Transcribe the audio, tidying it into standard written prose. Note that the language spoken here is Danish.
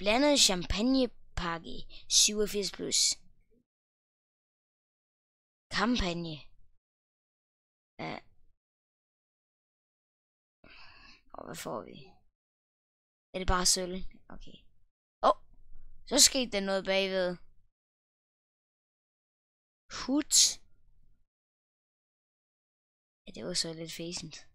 Blandet champagnepakke 87 plus. Kampagne. Og hvad får vi? Er det bare sølv? Okay. Så skete der noget bagved. Hut. Ja, det var så lidt fæsent.